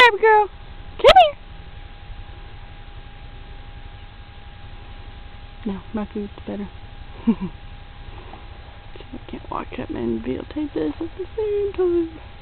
baby girl. Come here. No, my food's better. So I can't walk up and videotape this at the same time.